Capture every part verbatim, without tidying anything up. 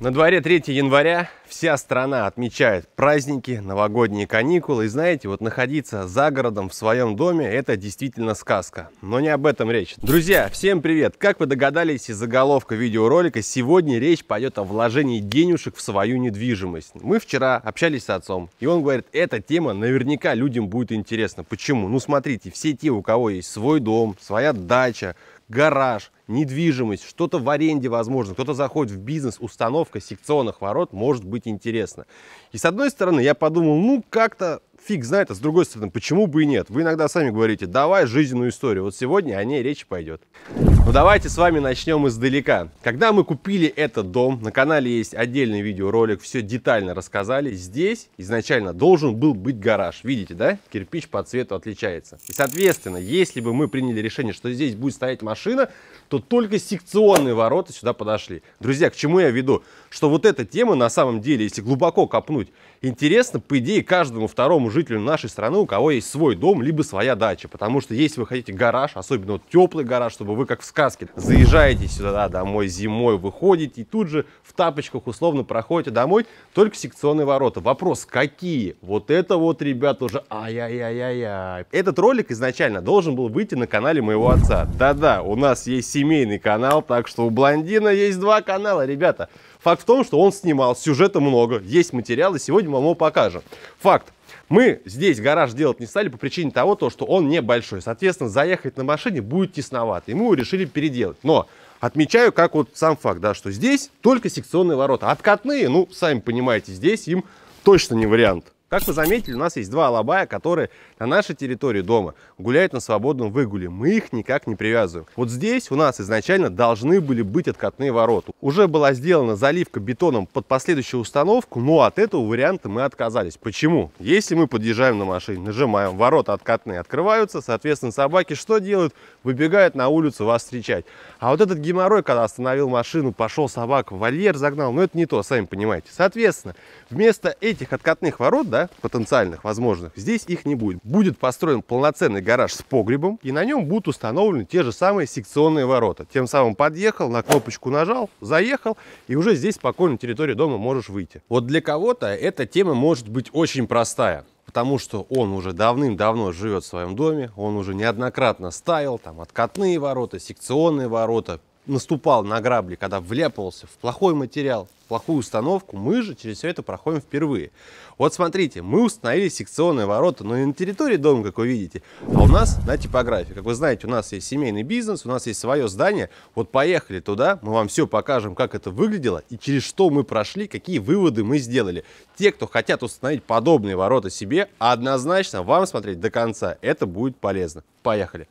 На дворе третьего января, вся страна отмечает праздники, новогодние каникулы. И знаете, вот находиться за городом в своем доме – это действительно сказка. Но не об этом речь. Друзья, всем привет! Как вы догадались из заголовка видеоролика, сегодня речь пойдет о вложении денежек в свою недвижимость. Мы вчера общались с отцом, и он говорит, эта тема наверняка людям будет интересна. Почему? Ну смотрите, все те, у кого есть свой дом, своя дача, гараж, недвижимость, что-то в аренде возможно, кто-то заходит в бизнес, установка секционных ворот может быть интересна. И с одной стороны я подумал, ну как-то фиг знает, а с другой стороны, почему бы и нет? Вы иногда сами говорите, давай жизненную историю. Вот сегодня о ней речь пойдет. Ну давайте с вами начнем издалека. Когда мы купили этот дом, на канале есть отдельный видеоролик, все детально рассказали. Здесь изначально должен был быть гараж. Видите, да? Кирпич по цвету отличается. И соответственно, если бы мы приняли решение, что здесь будет стоять машина, то только секционные ворота сюда подошли. Друзья, к чему я веду? Что вот эта тема на самом деле, если глубоко копнуть, интересно, по идее, каждому второму жителю нашей страны, у кого есть свой дом, либо своя дача. Потому что если вы хотите гараж, особенно вот теплый гараж, чтобы вы как в сказке заезжаете сюда домой зимой, выходите и тут же в тапочках условно проходите домой, только секционные ворота. Вопрос, какие? Вот это вот, ребята, уже ай-яй-яй-яй-яй. Этот ролик изначально должен был выйти на канале моего отца. Да-да, у нас есть семейный канал, так что у блондина есть два канала, ребята. Факт в том, что он снимал, сюжета много, есть материалы, сегодня мы вам его покажем. Факт. Мы здесь гараж делать не стали по причине того, что он небольшой. Соответственно, заехать на машине будет тесновато. И мы его решили переделать. Но отмечаю, как вот сам факт, да, что здесь только секционные ворота. Откатные, ну, сами понимаете, здесь им точно не вариант. Как вы заметили, у нас есть два алабая, которые на нашей территории дома гуляют на свободном выгуле. Мы их никак не привязываем. Вот здесь у нас изначально должны были быть откатные ворота. Уже была сделана заливка бетоном под последующую установку, но от этого варианта мы отказались. Почему? Если мы подъезжаем на машине, нажимаем, ворота откатные открываются, соответственно, собаки что делают? Выбегают на улицу вас встречать. А вот этот геморрой, когда остановил машину, пошел собака в вольер загнал, ну это не то, сами понимаете. Соответственно, вместо этих откатных ворот, да, потенциальных, возможных, здесь их не будет. Будет построен полноценный гараж с погребом, и на нем будут установлены те же самые секционные ворота. Тем самым подъехал, на кнопочку нажал, заехал, и уже здесь спокойно на территории дома можешь выйти. Вот для кого-то эта тема может быть очень простая, потому что он уже давным-давно живет в своем доме, он уже неоднократно ставил там откатные ворота, секционные ворота, наступал на грабли, когда вляпывался в плохой материал, в плохую установку. Мы же через все это проходим впервые. Вот смотрите, мы установили секционные ворота, но не на территории дома, как вы видите, а у нас на типографии. Как вы знаете, у нас есть семейный бизнес, у нас есть свое здание. Вот поехали туда, мы вам все покажем, как это выглядело и через что мы прошли, какие выводы мы сделали. Те, кто хотят установить подобные ворота себе, однозначно вам смотреть до конца. Это будет полезно. Поехали.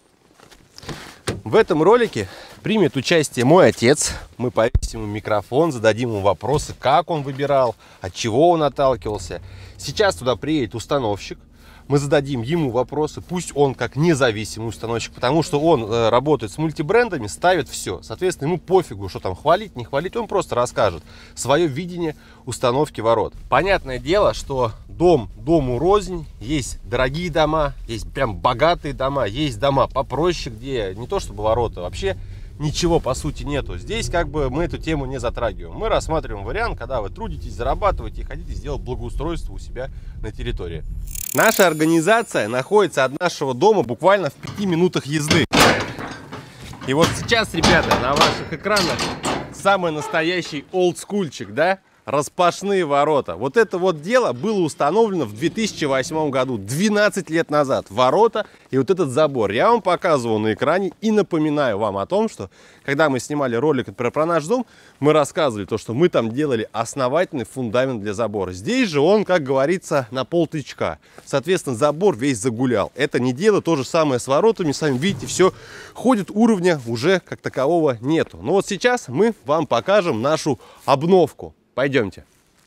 В этом ролике примет участие мой отец. Мы повесим ему микрофон, зададим ему вопросы, как он выбирал, от чего он отталкивался. Сейчас туда приедет установщик. Мы зададим ему вопросы, пусть он как независимый установщик, потому что он э, работает с мультибрендами, ставит все. Соответственно, ему пофигу, что там хвалить, не хвалить, он просто расскажет свое видение установки ворот. Понятное дело, что дом дому рознь, есть дорогие дома, есть прям богатые дома, есть дома попроще, где не то чтобы ворота, вообще ничего по сути нету. Здесь как бы мы эту тему не затрагиваем. Мы рассматриваем вариант, когда вы трудитесь, зарабатываете и хотите сделать благоустройство у себя на территории. Наша организация находится от нашего дома буквально в пяти минутах езды. И вот сейчас, ребята, на ваших экранах самый настоящий олдскульчик, да? Распашные ворота. Вот это вот дело было установлено в две тысячи восьмом году, двенадцать лет назад. Ворота и вот этот забор. Я вам показывал на экране и напоминаю вам о том, что когда мы снимали ролик про, про наш дом, мы рассказывали то, что мы там делали основательный фундамент для забора. Здесь же он, как говорится, на полтычка. Соответственно, забор весь загулял. Это не дело, то же самое с воротами. Сами видите, все ходит, уровня уже как такового нету. Но вот сейчас мы вам покажем нашу обновку. Пойдемте.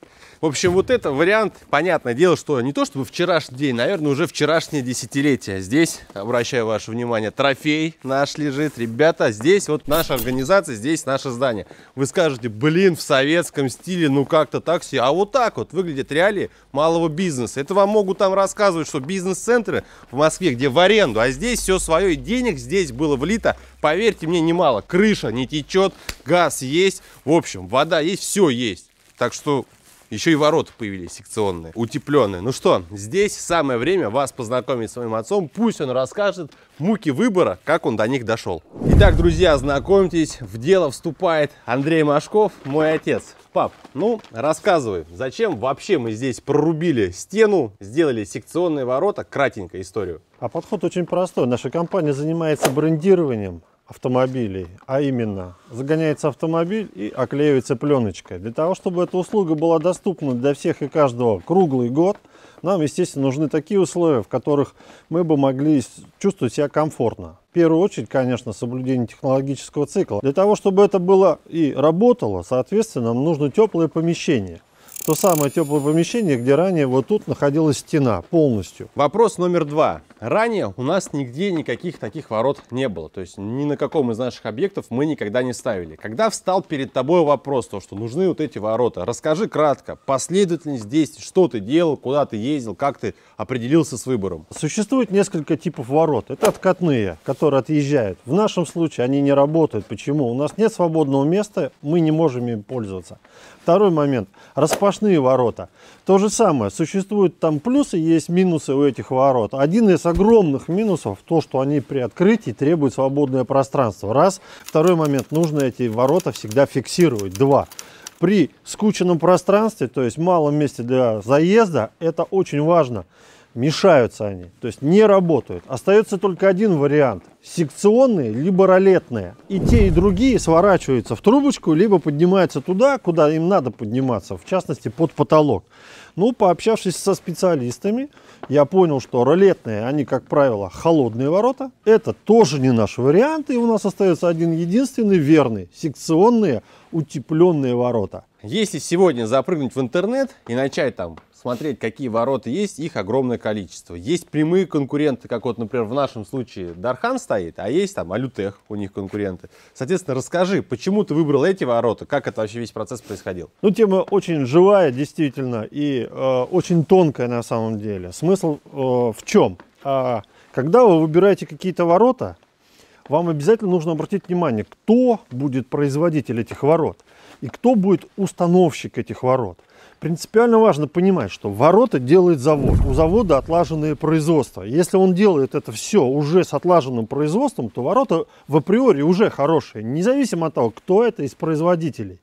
В общем, вот это вариант, понятное дело, что не то чтобы вчерашний день, наверное, уже вчерашнее десятилетие. Здесь, обращаю ваше внимание, трофей наш лежит. Ребята, здесь вот наша организация, здесь наше здание. Вы скажете, блин, в советском стиле, ну как-то так все. А вот так вот выглядят реалии малого бизнеса. Это вам могут там рассказывать, что бизнес-центры в Москве, где в аренду, а здесь все свое, и денег здесь было влито, поверьте мне, немало. Крыша не течет, газ есть, в общем, вода есть, все есть. Так что... Еще и ворота появились секционные, утепленные. Ну что, здесь самое время вас познакомить с своим отцом. Пусть он расскажет муки выбора, как он до них дошел. Итак, друзья, знакомьтесь, в дело вступает Андрей Машков, мой отец. Пап, ну рассказывай, зачем вообще мы здесь прорубили стену, сделали секционные ворота? Кратенько историю. А подход очень простой. Наша компания занимается брендированием автомобилей, а именно загоняется автомобиль и оклеивается пленочкой. Для того, чтобы эта услуга была доступна для всех и каждого круглый год, нам, естественно, нужны такие условия, в которых мы бы могли чувствовать себя комфортно. В первую очередь, конечно, соблюдение технологического цикла. Для того, чтобы это было и работало, соответственно, нам нужно теплое помещение. То самое теплое помещение, где ранее вот тут находилась стена полностью. Вопрос номер два. Ранее у нас нигде никаких таких ворот не было. То есть ни на каком из наших объектов мы никогда не ставили. Когда встал перед тобой вопрос, то, что нужны вот эти ворота, расскажи кратко, последовательность действий, что ты делал, куда ты ездил, как ты определился с выбором. Существует несколько типов ворот. Это откатные, которые отъезжают. В нашем случае они не работают. Почему? У нас нет свободного места, мы не можем им пользоваться. Второй момент. Распашные ворота. То же самое. Существуют там плюсы, есть минусы у этих ворот. Один из огромных минусов то, что они при открытии требуют свободное пространство. Раз. Второй момент. Нужно эти ворота всегда фиксировать. Два. При скученном пространстве, то есть малом месте для заезда, это очень важно. Мешаются они, то есть не работают. Остается только один вариант. Секционные, либо ролетные. И те, и другие сворачиваются в трубочку, либо поднимаются туда, куда им надо подниматься, в частности под потолок. Ну, пообщавшись со специалистами, я понял, что ролетные, они, как правило, холодные ворота. Это тоже не наш вариант, и у нас остается один единственный верный. Секционные, утепленные ворота. Если сегодня запрыгнуть в интернет и начать там смотреть, какие ворота есть, их огромное количество. Есть прямые конкуренты, как вот, например, в нашем случае Дархан стоит, а есть там Алютех, у них конкуренты. Соответственно, расскажи, почему ты выбрал эти ворота, как это вообще весь процесс происходил? Ну, тема очень живая, действительно, и э, очень тонкая на самом деле. Смысл э, в чем? А, когда вы выбираете какие-то ворота, вам обязательно нужно обратить внимание, кто будет производитель этих ворот и кто будет установщик этих ворот. Принципиально важно понимать, что ворота делает завод. У завода отлаженное производство. Если он делает это все уже с отлаженным производством, то ворота в априори уже хорошие, независимо от того, кто это из производителей.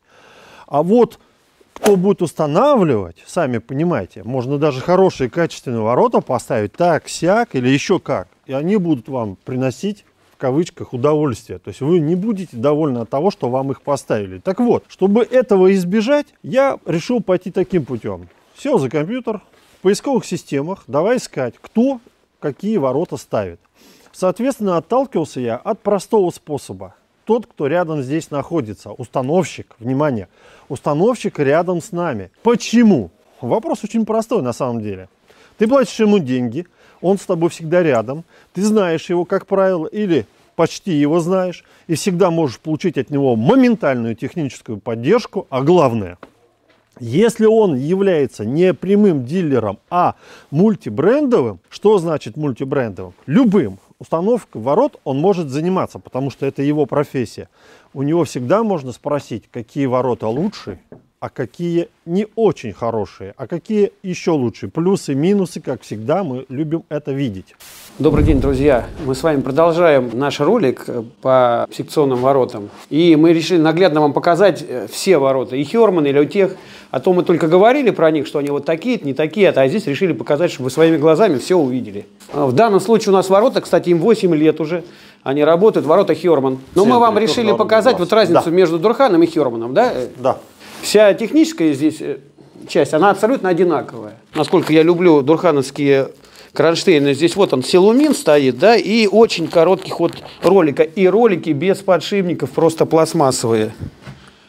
А вот кто будет устанавливать, сами понимаете, можно даже хорошие качественные ворота поставить так-сяк или еще как. И они будут вам приносить, в кавычках, удовольствие. То есть вы не будете довольны от того, что вам их поставили. Так вот, чтобы этого избежать, я решил пойти таким путем. Сел за компьютер, в поисковых системах, давай искать, кто какие ворота ставит. Соответственно, отталкивался я от простого способа. Тот, кто рядом здесь находится, установщик, внимание, установщик рядом с нами. Почему? Вопрос очень простой на самом деле. Ты платишь ему деньги, он с тобой всегда рядом, ты знаешь его, как правило, или почти его знаешь, и всегда можешь получить от него моментальную техническую поддержку, а главное, если он является не прямым дилером, а мультибрендовым, что значит мультибрендовым? Любым. Установкой ворот он может заниматься, потому что это его профессия. У него всегда можно спросить, какие ворота лучше, а какие не очень хорошие, а какие еще лучше. Плюсы, минусы, как всегда, мы любим это видеть. Добрый день, друзья! Мы с вами продолжаем наш ролик по секционным воротам. И мы решили наглядно вам показать все ворота, и Хёрман, и Алютех. А то мы только говорили про них, что они вот такие, не такие, а здесь решили показать, чтобы вы своими глазами все увидели. В данном случае у нас ворота, кстати, им восемь лет уже. Они работают, ворота Хёрман. Но мы вам решили показать вот разницу да. между Дурханом и Хёрманом, да? Да. Вся техническая здесь часть, она абсолютно одинаковая. Насколько я люблю дурхановские кронштейны, здесь вот он силумин стоит, да, и очень короткий ход ролика. И ролики без подшипников, просто пластмассовые.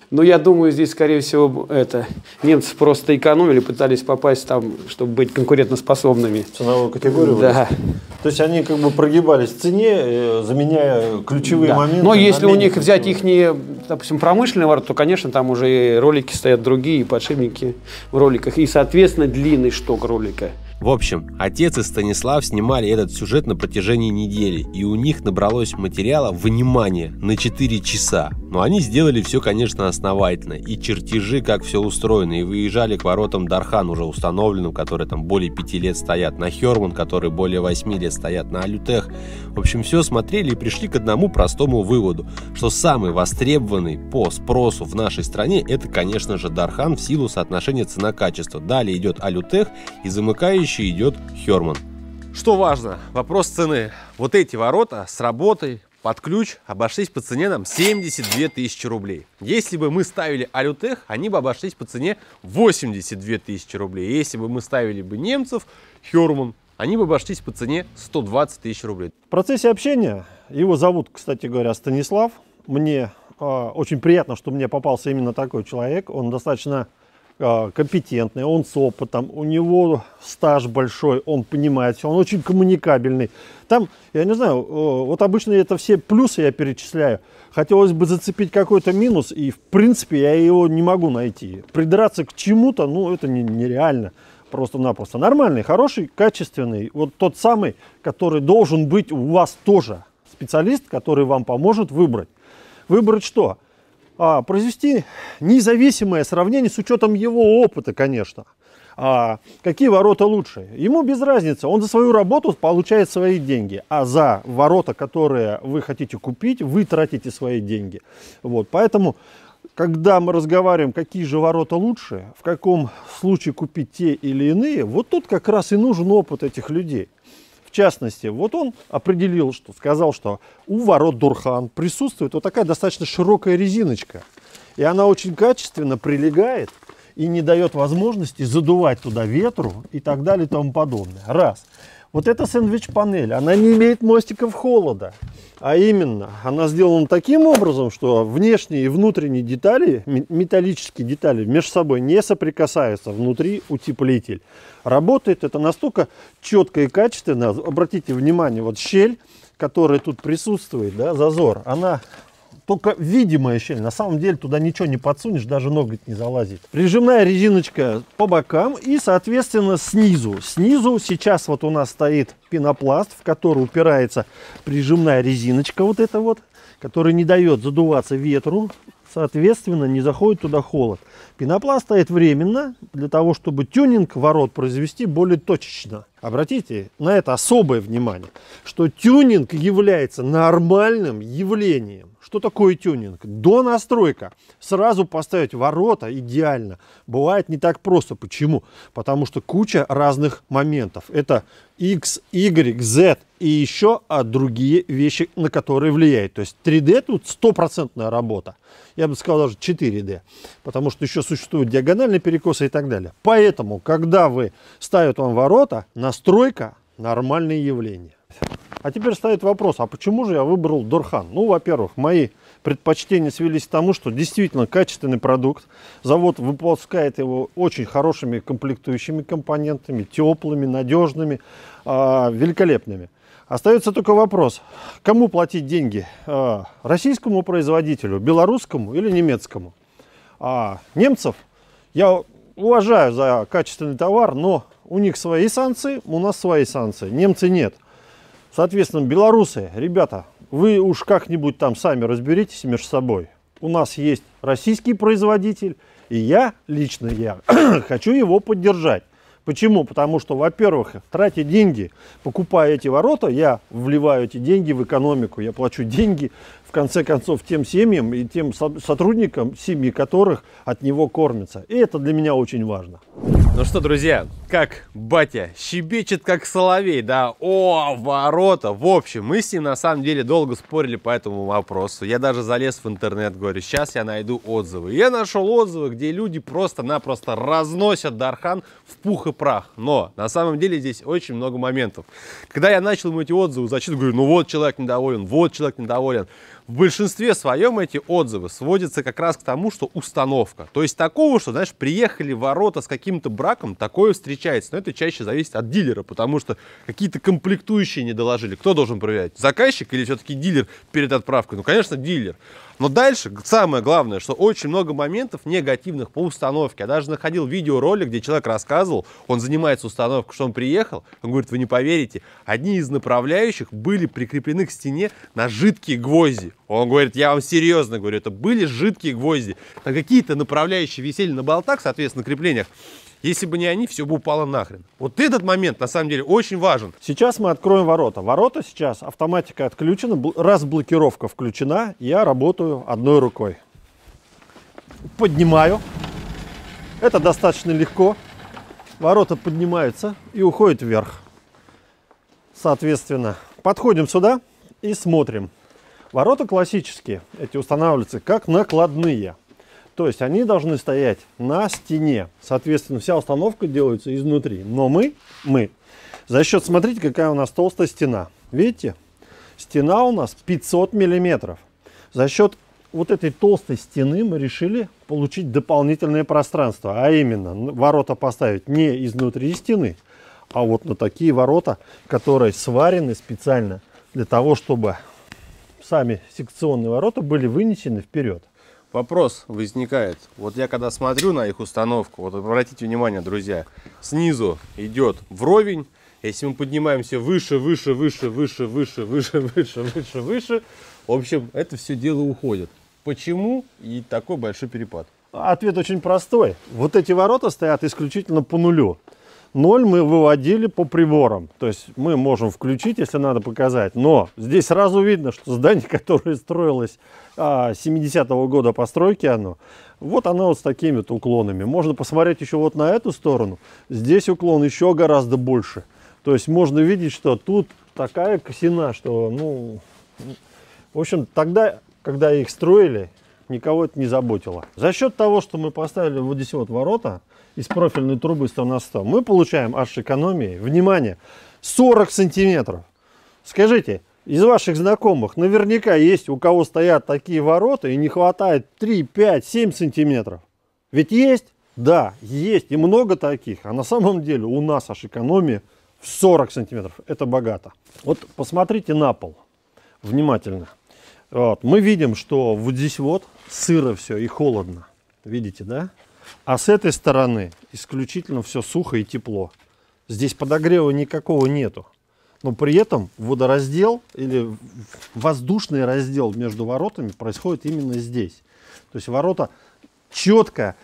Ну, я думаю, здесь, скорее всего, это немцы просто экономили, пытались попасть там, чтобы быть конкурентоспособными. Ценовую категорию? Да. То есть они как бы прогибались в цене, заменяя ключевые да. моменты. Но если у них взять их, допустим, промышленный ворота, то, конечно, там уже и ролики стоят другие, и подшипники в роликах, и, соответственно, длинный шток ролика. В общем, отец и Станислав снимали этот сюжет на протяжении недели, и у них набралось материала, внимание, на четыре часа. Но они сделали все, конечно, основательно, и чертежи, как все устроено, и выезжали к воротам Дархан, уже установленным, которые там более пяти лет стоят, на Херман, которые более восьми лет стоят, на Алютех. В общем, все смотрели и пришли к одному простому выводу, что самый востребованный по спросу в нашей стране – это, конечно же, Дархан в силу соотношения цена-качество. Далее идет Алютех и замыкающий идет Херман. Что важно, вопрос цены. Вот эти ворота с работой под ключ обошлись по цене нам семьдесят две тысячи рублей. Если бы мы ставили Алютех, они бы обошлись по цене восемьдесят две тысячи рублей. Если бы мы ставили бы немцев, Херман, они бы обошлись по цене сто двадцать тысяч рублей. В процессе общения, его зовут, кстати говоря, Станислав. Мне э, очень приятно, что мне попался именно такой человек. Он достаточно э, компетентный, он с опытом, у него стаж большой, он понимает все, он очень коммуникабельный. Там, я не знаю, э, вот обычно это все плюсы я перечисляю. Хотелось бы зацепить какой-то минус, и в принципе я его не могу найти. Придраться к чему-то, ну это не, нереально. Просто-напросто. Нормальный, хороший, качественный. Вот тот самый, который должен быть у вас тоже. Специалист, который вам поможет выбрать. Выбрать что? А, произвести независимое сравнение с учетом его опыта, конечно. А, какие ворота лучше? Ему без разницы. Он за свою работу получает свои деньги. А за ворота, которые вы хотите купить, вы тратите свои деньги. Вот, поэтому... Когда мы разговариваем, какие же ворота лучше, в каком случае купить те или иные, вот тут как раз и нужен опыт этих людей. В частности, вот он определил, что сказал, что у ворот Дархан присутствует вот такая достаточно широкая резиночка. И она очень качественно прилегает и не дает возможности задувать туда ветру и так далее и тому подобное. Раз. Вот эта сэндвич-панель, она не имеет мостиков холода. А именно, она сделана таким образом, что внешние и внутренние детали, металлические детали между собой не соприкасаются. Внутри утеплитель. Работает это настолько четко и качественно. Обратите внимание, вот щель, которая тут присутствует, да, зазор, она только видимая щель. На самом деле туда ничего не подсунешь, даже ноготь не залазит. Прижимная резиночка по бокам и, соответственно, снизу. Снизу сейчас вот у нас стоит пенопласт, в который упирается прижимная резиночка вот эта вот, которая не дает задуваться ветру. Соответственно, не заходит туда холод. Пенопласт стоит временно для того, чтобы тюнинг ворот произвести более точечно. Обратите на это особое внимание, что тюнинг является нормальным явлением. Что такое тюнинг? До настройка. Сразу поставить ворота идеально. Бывает не так просто. Почему? Потому что куча разных моментов. Это X, Y, Z и еще а другие вещи, на которые влияет. То есть три дэ тут стопроцентная работа. Я бы сказал даже четыре дэ. Потому что еще существуют диагональные перекосы и так далее. Поэтому, когда вы ставят вам ворота, настройка нормальное явление. А теперь стоит вопрос, а почему же я выбрал Дархан? Ну, во-первых, мои предпочтения свелись к тому, что действительно качественный продукт. Завод выпускает его очень хорошими комплектующими компонентами, теплыми, надежными, э, великолепными. Остается только вопрос, кому платить деньги? Э, российскому производителю, белорусскому или немецкому? А немцев я уважаю за качественный товар, но у них свои санкции, у нас свои санкции. Немцы нет. Соответственно, белорусы, ребята, вы уж как-нибудь там сами разберитесь между собой. У нас есть российский производитель, и я, лично я, хочу его поддержать. Почему? Потому что, во-первых, тратя деньги, покупая эти ворота, я вливаю эти деньги в экономику, я плачу деньги, в конце концов, тем семьям и тем сотрудникам, семьи которых от него кормятся. И это для меня очень важно. Ну что, друзья, как батя щебечет, как соловей, да, о, ворота. В общем, мы с ним на самом деле долго спорили по этому вопросу. Я даже залез в интернет, говорю, сейчас я найду отзывы. Я нашел отзывы, где люди просто-напросто разносят Дархан в пух и прах. Но на самом деле здесь очень много моментов. Когда я начал ему эти отзывы зачитывать, говорю, ну вот человек недоволен, вот человек недоволен. В большинстве своем эти отзывы сводятся как раз к тому, что установка. То есть такого, что, знаешь, приехали ворота с каким-то браком, такое встречается. Но это чаще зависит от дилера, потому что какие-то комплектующие не доложили. Кто должен проверять? Заказчик или все-таки дилер перед отправкой? Ну, конечно, дилер. Но дальше самое главное, что очень много моментов негативных по установке. Я даже находил видеоролик, где человек рассказывал, он занимается установкой, что он приехал, он говорит, вы не поверите, одни из направляющих были прикреплены к стене на жидкие гвозди. Он говорит, я вам серьезно говорю, это были жидкие гвозди. А какие-то направляющие висели на болтах, соответственно, на креплениях. Если бы не они, все бы упало нахрен. Вот этот момент, на самом деле, очень важен. Сейчас мы откроем ворота. Ворота сейчас, автоматика отключена, разблокировка включена. Я работаю одной рукой. Поднимаю. Это достаточно легко. Ворота поднимаются и уходят вверх. Соответственно, подходим сюда и смотрим. Ворота классические, эти устанавливаются как накладные. То есть они должны стоять на стене. Соответственно, вся установка делается изнутри. Но мы, мы за счет, смотрите, какая у нас толстая стена. Видите? Стена у нас пятьсот миллиметров. За счет вот этой толстой стены мы решили получить дополнительное пространство. А именно, ворота поставить не изнутри стены, а вот на такие ворота, которые сварены специально для того, чтобы сами секционные ворота были вынесены вперед. Вопрос возникает. Вот я когда смотрю на их установку, вот обратите внимание, друзья, снизу идет вровень. Если мы поднимаемся выше, выше, выше, выше, выше, выше, выше, выше, выше, в общем, это все дело уходит. Почему и такой большой перепад? Ответ очень простой. Вот эти ворота стоят исключительно по нулю. Ноль мы выводили по приборам. То есть мы можем включить, если надо показать. Но здесь сразу видно, что здание, которое строилось а, семидесятого года постройки, оно, вот оно вот с такими вот уклонами. Можно посмотреть еще вот на эту сторону. Здесь уклон еще гораздо больше. То есть можно видеть, что тут такая косина, что, ну, в общем, тогда, когда их строили, никого это не заботило. За счет того, что мы поставили вот здесь вот ворота из профильной трубы сто на сто, мы получаем аж экономии, внимание, сорок сантиметров. Скажите, из ваших знакомых наверняка есть, у кого стоят такие ворота и не хватает три, пять, семь сантиметров. Ведь есть? Да, есть, и много таких. А на самом деле у нас аж экономия в сорок сантиметров. Это богато. Вот посмотрите на пол внимательно. Вот, мы видим, что вот здесь вот сыро все и холодно. Видите, да? А с этой стороны исключительно все сухо и тепло. Здесь подогрева никакого нету. Но при этом водораздел или воздушный раздел между воротами происходит именно здесь. То есть ворота четко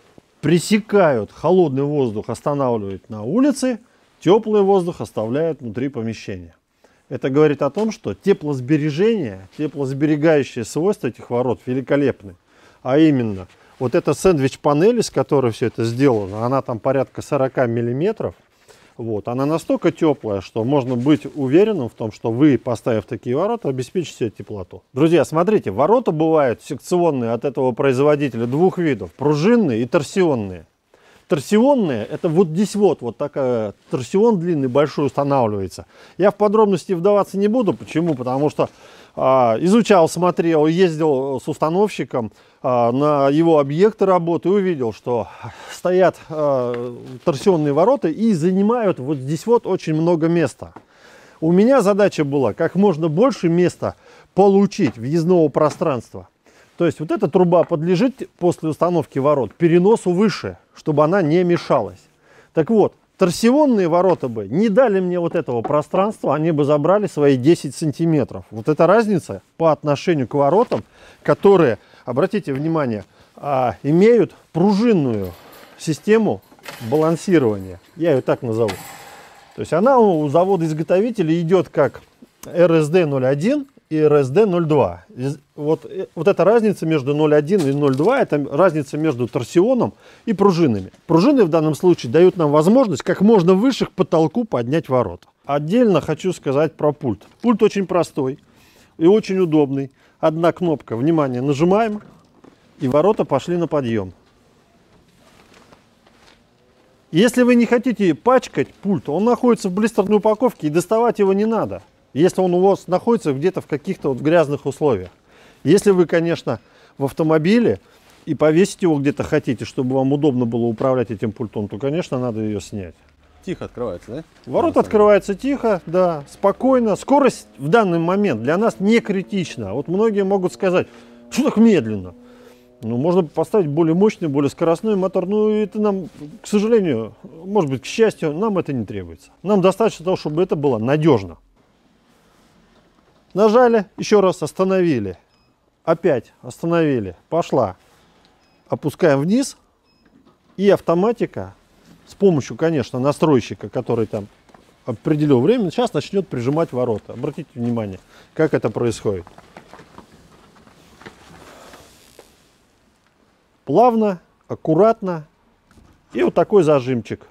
пресекают холодный воздух, останавливают на улице, теплый воздух оставляют внутри помещения. Это говорит о том, что теплосбережение, теплосберегающие свойства этих ворот великолепны. А именно, вот эта сэндвич-панель, из которой все это сделано, она там порядка сорока миллиметров. Вот, она настолько теплая, что можно быть уверенным в том, что вы, поставив такие ворота, обеспечите себе теплоту. Друзья, смотрите, ворота бывают секционные от этого производителя двух видов. Пружинные и торсионные. Торсионные, это вот здесь вот, вот такая торсион длинный, большой устанавливается. Я в подробности вдаваться не буду. Почему? Потому что а, изучал, смотрел, ездил с установщиком а, на его объекты работы и увидел, что стоят а, торсионные ворота и занимают вот здесь вот очень много места. У меня задача была как можно больше места получить, въездного пространства. То есть вот эта труба подлежит после установки ворот переносу выше, чтобы она не мешалась. Так вот, торсионные ворота бы не дали мне вот этого пространства, они бы забрали свои десять сантиметров. Вот эта разница по отношению к воротам, которые, обратите внимание, имеют пружинную систему балансирования. Я ее так назову. То есть она у завода-изготовителя идет как эр эс дэ ноль один и эр эс дэ ноль два. Вот, вот эта разница между ноль один и ноль два, это разница между торсионом и пружинами. Пружины в данном случае дают нам возможность как можно выше к потолку поднять ворота. Отдельно хочу сказать про пульт. Пульт очень простой и очень удобный. Одна кнопка, внимание, нажимаем, и ворота пошли на подъем. Если вы не хотите пачкать пульт, он находится в блистерной упаковке, и доставать его не надо, если он у вас находится где-то в каких-то вот грязных условиях. Если вы, конечно, в автомобиле и повесить его где-то хотите, чтобы вам удобно было управлять этим пультом, то, конечно, надо ее снять. Тихо открывается, да? Ворота открываются тихо, да, спокойно. Скорость в данный момент для нас не критична. Вот многие могут сказать, что так медленно? Ну, можно поставить более мощный, более скоростной мотор. Ну, это нам, к сожалению, может быть, к счастью, нам это не требуется. Нам достаточно того, чтобы это было надежно. Нажали, еще раз остановили. Опять остановили, пошла. Опускаем вниз, и автоматика с помощью, конечно, настройщика, который там определил время, сейчас начнет прижимать ворота. Обратите внимание, как это происходит. Плавно, аккуратно, и вот такой зажимчик.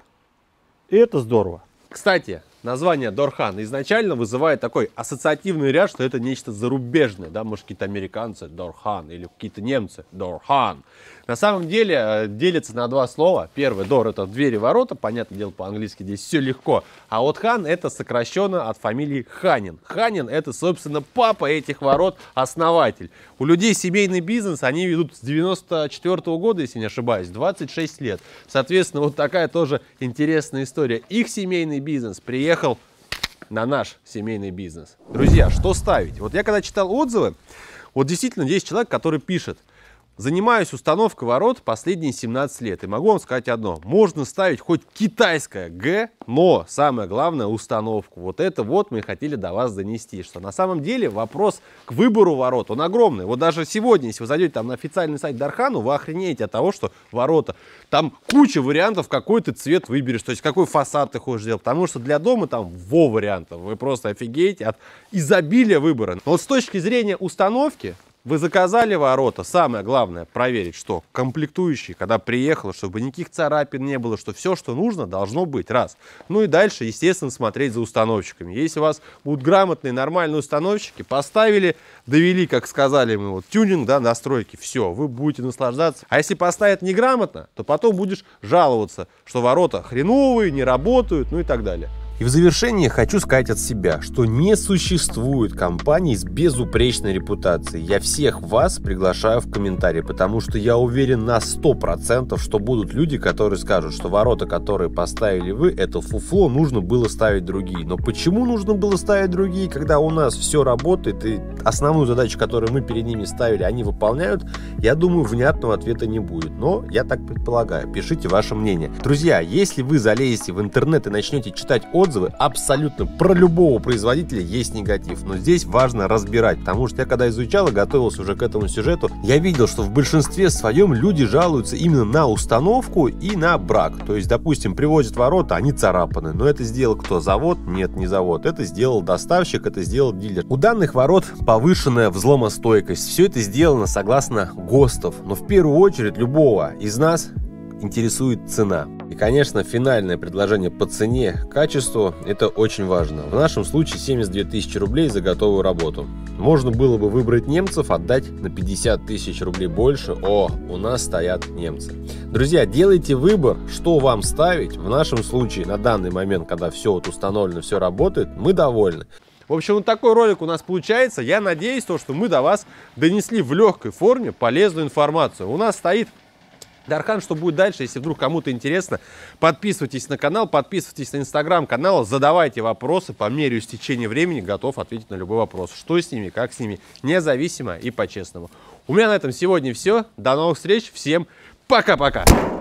И это здорово. Кстати, название Дорхан изначально вызывает такой ассоциативный ряд, что это нечто зарубежное, да, может, какие-то американцы Дорхан или какие-то немцы Дорхан. На самом деле делится на два слова. Первый Дор — это двери, ворота, понятное дело, по-английски здесь все легко. А вот Хан — это сокращенно от фамилии Ханин. Ханин — это, собственно, папа этих ворот, основатель. У людей семейный бизнес, они ведут с девяносто четвёртого года, если не ошибаюсь, двадцать шесть лет. Соответственно, вот такая тоже интересная история. Их семейный бизнес приехал на наш семейный бизнес. Друзья, что ставить? Вот я когда читал отзывы, вот действительно есть человек, который пишет: занимаюсь установкой ворот последние семнадцать лет. И могу вам сказать одно. Можно ставить хоть китайское Г, но самое главное — установку. Вот это вот мы хотели до вас донести. Что на самом деле вопрос к выбору ворот, он огромный. Вот даже сегодня, если вы зайдете там на официальный сайт Дорхану, вы охренеете от того, что ворота, там куча вариантов, какой ты цвет выберешь, то есть какой фасад ты хочешь сделать. Потому что для дома там во вариантов. Вы просто офигеете от изобилия выбора. Но вот с точки зрения установки, вы заказали ворота, самое главное проверить, что комплектующие, когда приехало, чтобы никаких царапин не было, что все, что нужно, должно быть, раз. Ну и дальше, естественно, смотреть за установщиками. Если у вас будут грамотные, нормальные установщики, поставили, довели, как сказали мы, вот тюнинг, да, настройки, все, вы будете наслаждаться. А если поставят неграмотно, то потом будешь жаловаться, что ворота хреновые, не работают, ну и так далее. И в завершении хочу сказать от себя, что не существует компаний с безупречной репутацией. Я всех вас приглашаю в комментарии, потому что я уверен на сто процентов, что будут люди, которые скажут, что ворота, которые поставили вы, это фуфло, нужно было ставить другие. Но почему нужно было ставить другие, когда у нас все работает и основную задачу, которую мы перед ними ставили, они выполняют, я думаю, внятного ответа не будет. Но я так предполагаю. Пишите ваше мнение. Друзья, если вы залезете в интернет и начнете читать отзывы, абсолютно про любого производителя есть негатив, но здесь важно разбирать, потому что я когда изучал и готовился уже к этому сюжету, я видел, что в большинстве своем люди жалуются именно на установку и на брак. То есть, допустим, привозят ворота, они царапаны, но это сделал кто? Завод? Нет, не завод. Это сделал доставщик, это сделал дилер. У данных ворот повышенная взломостойкость. Все это сделано согласно ГОСТов, но в первую очередь любого из нас интересует цена. И, конечно, финальное предложение по цене, качеству – это очень важно. В нашем случае семьдесят две тысячи рублей за готовую работу. Можно было бы выбрать немцев, отдать на пятьдесят тысяч рублей больше. О, у нас стоят немцы. Друзья, делайте выбор, что вам ставить. В нашем случае, на данный момент, когда все вот установлено, все работает, мы довольны. В общем, вот такой ролик у нас получается. Я надеюсь, то, что мы до вас донесли в легкой форме полезную информацию. У нас стоит Дорхан. Что будет дальше, если вдруг кому-то интересно, подписывайтесь на канал, подписывайтесь на инстаграм канала, задавайте вопросы, по мере истечения времени готов ответить на любой вопрос. Что с ними, как с ними, независимо и по-честному. У меня на этом сегодня все. До новых встреч, всем пока-пока.